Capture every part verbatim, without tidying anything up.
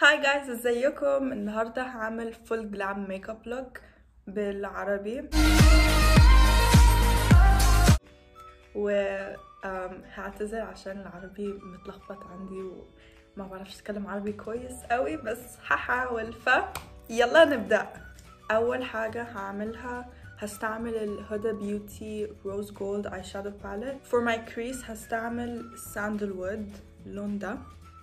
هاي جايز، ازيكم؟ النهارده هعمل فول جلام ميك اب لوك بالعربي و أم، هعتذر عشان العربي متلخبط عندي وما بعرفش اتكلم عربي كويس قوي، بس هحاول. ف يلا نبدأ. اول حاجة هعملها هستعمل الهدى بيوتي روز جولد اي شادو باليت. فور ماي كريس هستعمل ساندل وود اللون ده.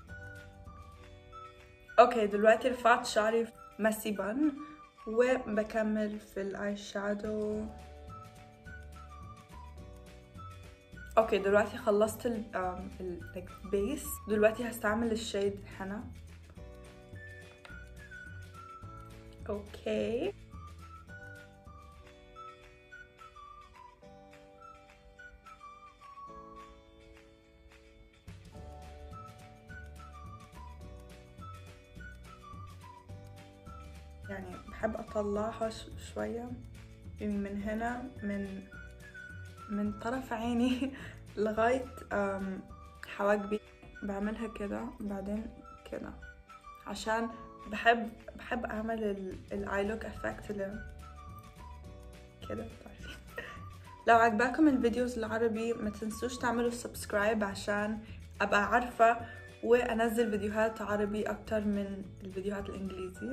اوكي دلوقتي رفعت شعري ماسي بان وبكمل في الاي شادو. اوكي دلوقتي خلصت ال البيس. دلوقتي هستعمل الشيد هنا. اوكي يعني بحب اطلعها شوية من هنا، من من طرف عيني لغاية حواجبي. بعملها كده بعدين كده عشان بحب بحب اعمل الاي لوك افكت اللي كده. لو عجباكم الفيديوز العربي ما تنسوش تعملوا سبسكرايب عشان ابقى عارفة وانزل فيديوهات عربي اكتر من الفيديوهات الانجليزي.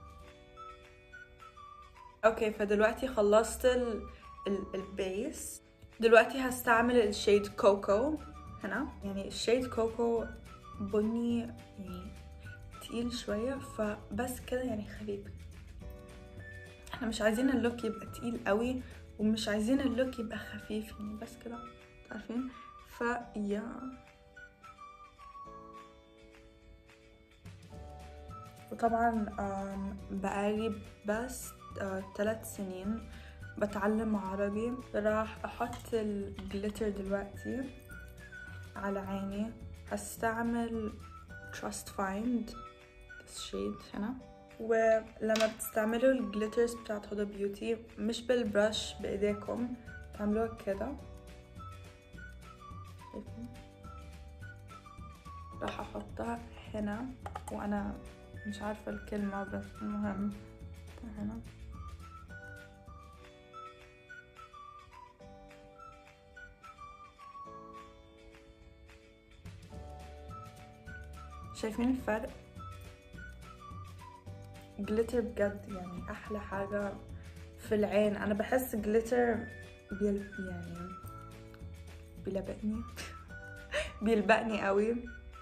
اوكي فدلوقتي خلصت ال ال البيس. دلوقتي هستعمل الشيد كوكو هنا. يعني الشيد كوكو بني يعني تقيل شوية، فبس كده يعني خفيف. احنا مش عايزين اللوك يبقى تقيل قوي ومش عايزين اللوك يبقى خفيف، يعني بس كده عارفين. فيا وطبعا بقالي بس ثلاث سنين بتعلم عربي. راح احط الجليتر دلوقتي على عيني. هستعمل Trust Find الشيد هنا. ولما بتستعملوا الجليترز بتاعت هدى بيوتي مش بالبرش بايديكم، تعملوها كده. شايفين؟ راح احطها هنا وانا مش عارفة الكلمة بس المهم هنا. شايفين الفرق؟ جليتر بجد يعني احلى حاجة في العين. انا بحس جليتر بيل يعني بيلبقني بيلبقني قوي.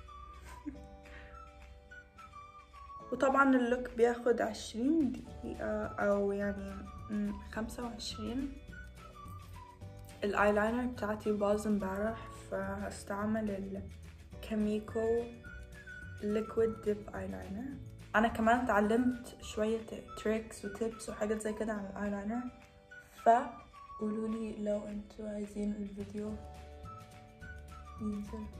وطبعا اللوك بياخد عشرين دقيقة او يعني خمسة وعشرين. الايلاينر بتاعتي باظ امبارح فهستعمل الكاميكو ليكويد ديب ايلاينر. انا كمان اتعلمت شوية تريكس وتيبس وحاجات زي كده عن الايلاينر، فقولولي لو انتوا عايزين الفيديو ينزل.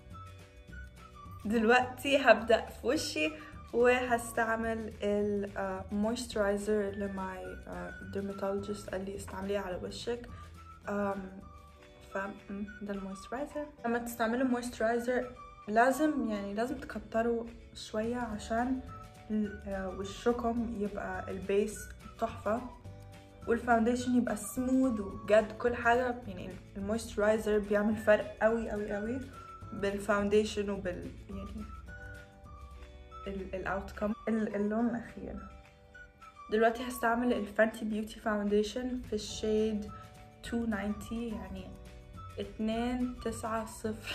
دلوقتي هبدأ في وشي وهستعمل المويسترايزر اللي ماي ديرماتولوجيست قال لي استعمليه على وشك. ف ده المويسترايزر. لما تستعملوا مويسترايزر لازم يعني لازم تكتروا شوية عشان وشكم يبقى البيس تحفة والفاونديشن يبقى سموث وبجد كل حاجة. يعني المويسترايزر بيعمل فرق قوي قوي قوي بالفاونديشن وبال يعني الاوتكم. اللون الاخير دلوقتي هستعمل الفانتي بيوتي فاونديشن في الشيد مئتين وتسعين، يعني اتنين تسعة صفر.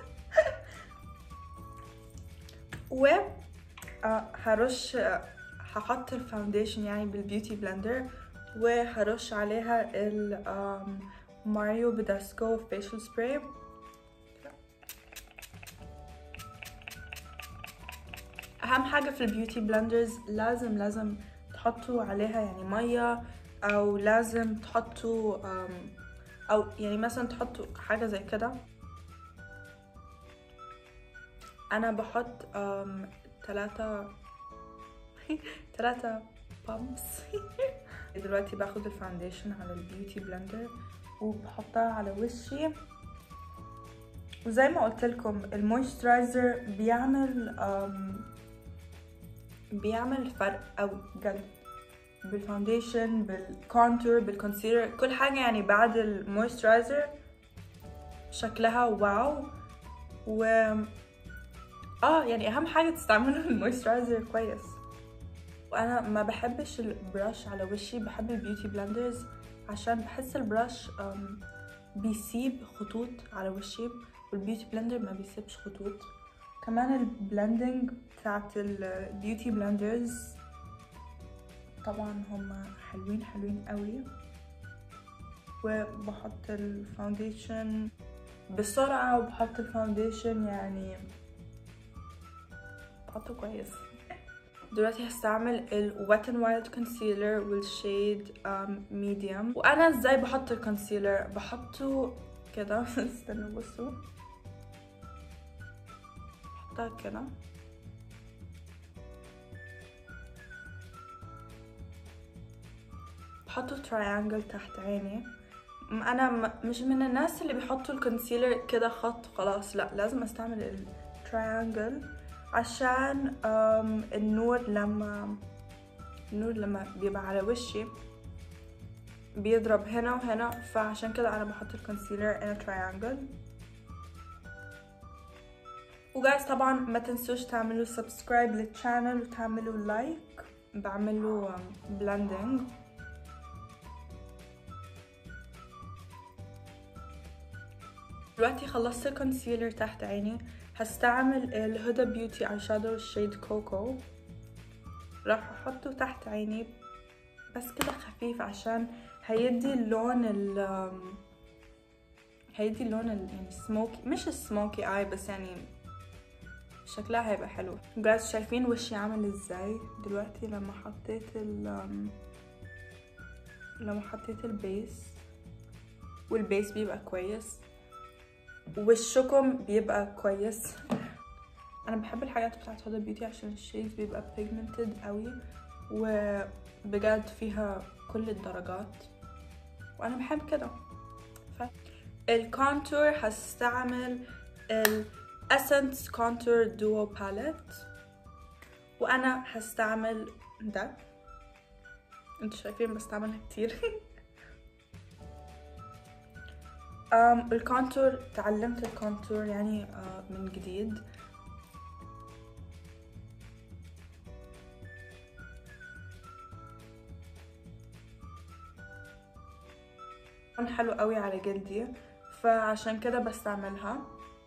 و هرش هحط الفاونديشن يعني بالبيوتي بلندر وهرش عليها الماريو بداسكو فيشل سبراي. اهم حاجه في البيوتي بلندرز لازم لازم تحطوا عليها يعني ميه، او لازم تحطوا او يعني مثلا تحطوا حاجه زي كده. انا بحط ثلاثة ثلاثة بامبس. دلوقتي باخد الفاونديشن على البيوتي بلندر وبحطها على وشي. وزي ما قلت لكم المويسترايزر بيعمل بيعمل فرق قوي بجد بالفاونديشن بالكونتور بالكونسيلر كل حاجه. يعني بعد المويسترايزر شكلها واو. و اه يعني اهم حاجه تستعملوا المويسترايزر كويس. وانا ما بحبش البراش على وشي، بحب البيوتي بلندرز عشان بحس البراش بيسيب خطوط على وشي والبيوتي بلندر ما بيسيبش خطوط. كمان البلندنج بتاعت البيوتي بلندرز طبعا هم حلوين حلوين قوي. وبحط الفاونديشن بسرعة وبحط الفاونديشن يعني بحطه كويس. دلوقتي هستعمل ال Wet n Wild concealer والشيد ميديوم. وانا ازاي بحط الكونسيلر؟ بحطه كده استنوا بصوا، بحطها كده بحطه تراينجل تحت عيني. انا مش من الناس اللي بيحطوا الكونسيلر كده خط خلاص، لا لازم استعمل التراينجل عشان النور لما النور لما بيبقى على وشي بيضرب هنا وهنا، فعشان كده انا بحط الكونسيلر in a triangle. وجايز طبعا ما تنسوش تعملوا سبسكرايب للشانل وتعملوا لايك، بعملوا بلندنج. دلوقتي خلصت الكونسيلر تحت عيني، هستعمل الهدى بيوتي اي شادو شيد كوكو. راح احطه تحت عيني بس كده خفيف عشان هيدي اللون ال هيدي اللون ال يعني سموكي، مش السموكي اي بس يعني شكلها هيبقى حلو. جايز شايفين وشي عامل ازاي دلوقتي لما حطيت ال لما حطيت البيس، والبيس بيبقى كويس وشكم بيبقى كويس. انا بحب الحاجات بتاعت هدى بيوتي عشان الشيدز بيبقى بيجمنتد قوي وبجد فيها كل الدرجات وانا بحب كده. ف الكونتور هستعمل الاسنس كونتور دوو باليت، وانا هستعمل ده. انتوا شايفين بستعملها كتير. um, الكونتور تعلمت الكونتور يعني uh, من جديد. حلو قوي على جلدي فعشان كده بستعملها.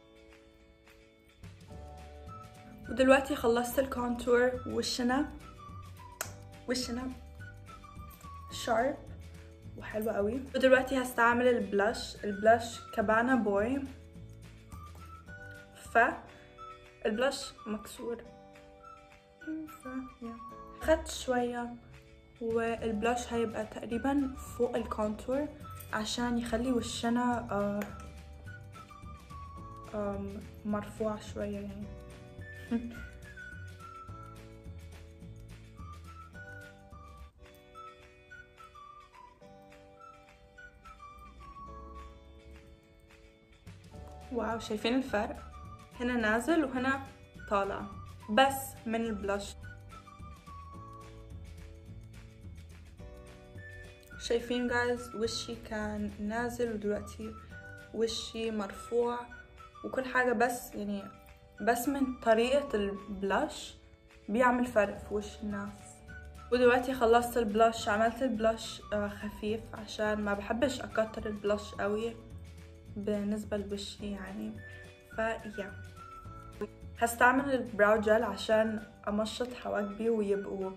ودلوقتي خلصت الكونتور، وشنا وشنا شارب وحلو قوي. ودلوقتي هستعمل البلاش البلاش كابانا بوي. ف البلاش مكسور ف خدت شويه، والبلاش هيبقى تقريبا فوق الكونتور عشان يخلي وشنا آه آه مرفوع شويه يعني. واو شايفين الفرق؟ هنا نازل وهنا طالع بس من البلاش. شايفين جايز وشي كان نازل ودلوقتي وشي مرفوع وكل حاجة، بس يعني بس من طريقة البلاش بيعمل فرق في وش الناس. ودلوقتي خلصت البلاش، عملت البلاش خفيف عشان ما بحبش اكتر البلاش قوي بالنسبة لوشي يعني. فيا هستعمل البراو جل عشان امشط حواجبي ويبقوا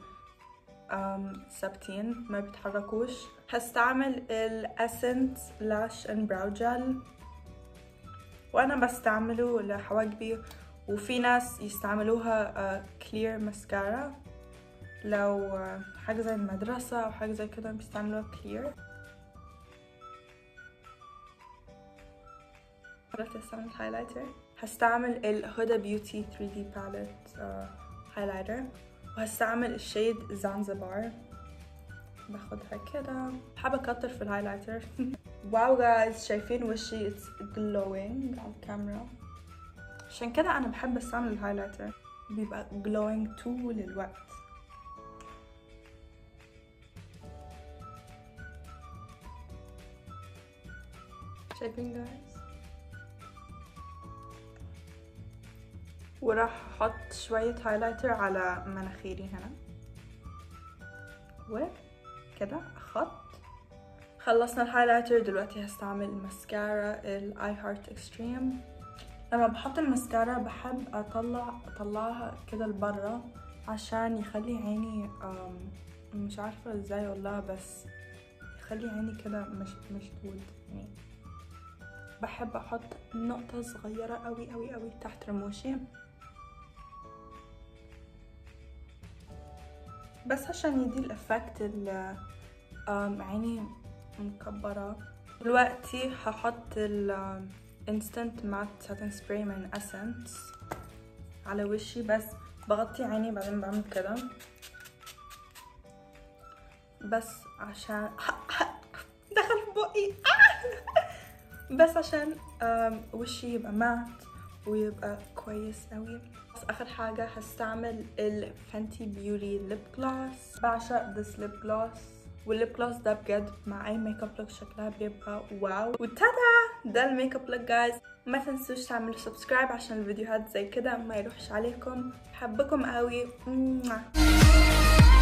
ثابتين ما بيتحركوش. هستعمل الاسنس لاش اند براو جل وانا بستعمله لحواجبي، وفي ناس يستعملوها كلير ماسكارا لو حاجه زي المدرسه او حاجه زي كده بيستعملوها كلير. قررت استعمل هايلايتر. هستعمل الهدى بيوتي ثري دي باليت هايلايتر، وهستعمل الشيد زانزبار. باخدها كده، حابه اكتر في الهايلايتر. واو جايز شايفين وشي اتس glowing على الكاميرا، عشان كده انا بحب استعمل الهايلايتر بيبقى glowing طول الوقت. شايفين جايز؟ وراح احط شوية هايلايتر على مناخيري هنا وكده خط. خلصنا الهايلايتر، دلوقتي هستعمل الماسكارا الاي هارت اكستريم. لما بحط الماسكارا بحب اطلع اطلعها كده لبرا عشان يخلي عيني مش عارفة ازاي والله، بس يخلي عيني كده مش مشدود يعني. بحب احط نقطة صغيرة قوي قوي قوي تحت رموشي بس عشان يدي الافكت اللي عيني مكبرة. دلوقتي هحط ال instant matte setting spray من اسنس على وشي، بس بغطي عيني بعدين بعمل كده بس عشان دخل في بقي بس عشان وشي يبقى مات ويبقى كويس قوي. بس اخر حاجة هستعمل الفانتي بيوتي ليب جلوس. بعشق this ليب جلوس، والليب جلوس ده بجد مع اي ميك اب لوك شكلها بيبقى واو. وتادا، ده الميك اب لوك جايز. ما تنسوش تعملوا سبسكرايب عشان الفيديوهات زي كده ما يروحش عليكم. بحبكم قوي.